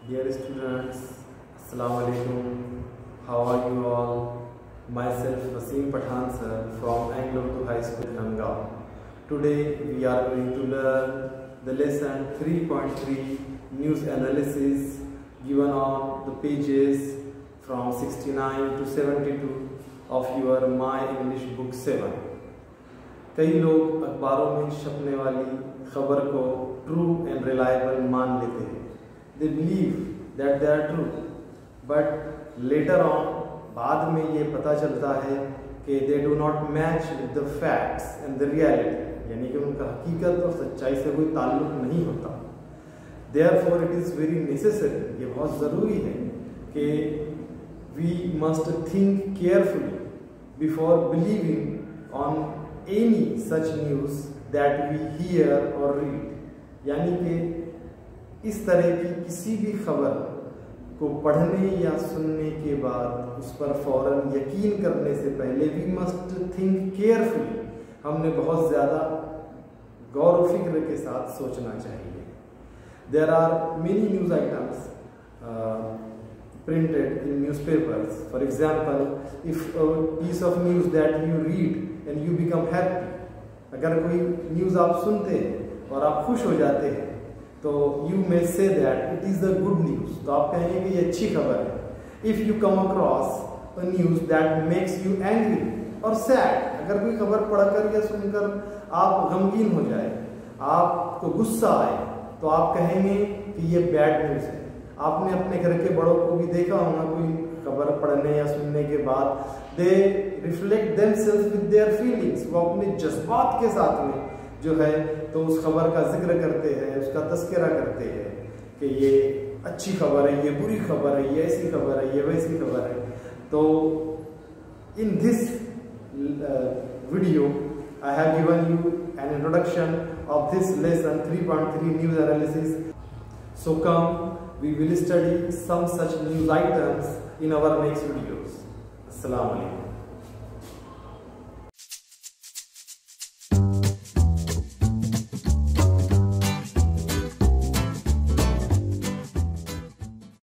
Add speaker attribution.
Speaker 1: Dear students, Assalamu alaikum. How are you all? Myself Wasim Pathan sir from Anglo Urdu High School, Ganga. Today we are going to learn the lesson 3.3 news analysis given on the pages from 69 to 72 of your My English Book 7. कई लोग अखबारों में छपने वाली खबर को true and reliable मान लेते हैं. They believe that they are true, but later on बाद में ये पता चलता है कि they do not match with the facts and the reality, यानी कि उनका हकीकत और सच्चाई से कोई ताल्लुक नहीं होता. Therefore it is very necessary, ये बहुत ज़रूरी है कि we must think carefully before believing on any such news that we hear or read. यानी कि इस तरह की किसी भी खबर को पढ़ने या सुनने के बाद उस पर फौरन यकीन करने से पहले वी मस्ट थिंक केयरफुली, हमने बहुत ज़्यादा गौर व फिक्र के साथ सोचना चाहिए. There are many news items printed in newspapers. For example, if a piece of news that you read and you become happy, अगर कोई न्यूज़ आप सुनते हैं और आप खुश हो जाते हैं तो you may say that it is the good news, तो आप कहेंगे कि ये अच्छी खबर है. If you come across a news that makes you angry or sad, अगर कोई खबर पढ़कर या सुनकर आप गमगीन हो जाए, आपको गुस्सा आए, तो आप कहेंगे कि ये बैड न्यूज़ है. आपने अपने घर के बड़ों को भी देखा होगा, कोई खबर पढ़ने या सुनने के बाद they reflect themselves with their feelings, वो अपने जज्बात के साथ में जो है तो उस खबर का जिक्र करते हैं, उसका तस्करा करते हैं कि ये अच्छी खबर है, ये बुरी खबर है, ये ऐसी खबर है, ये वैसी खबर है. तो in this video I have given you an introduction of this lesson 3.3 news analysis. So come, we will study some such news items in our next videos. Assalamu alaikum.